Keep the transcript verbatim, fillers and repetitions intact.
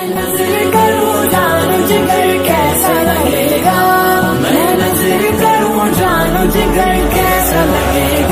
नजर करूं जानू जिगर कैसा लगेगा, मैं नजर करूं जानू जिगर कैसा लगेगा।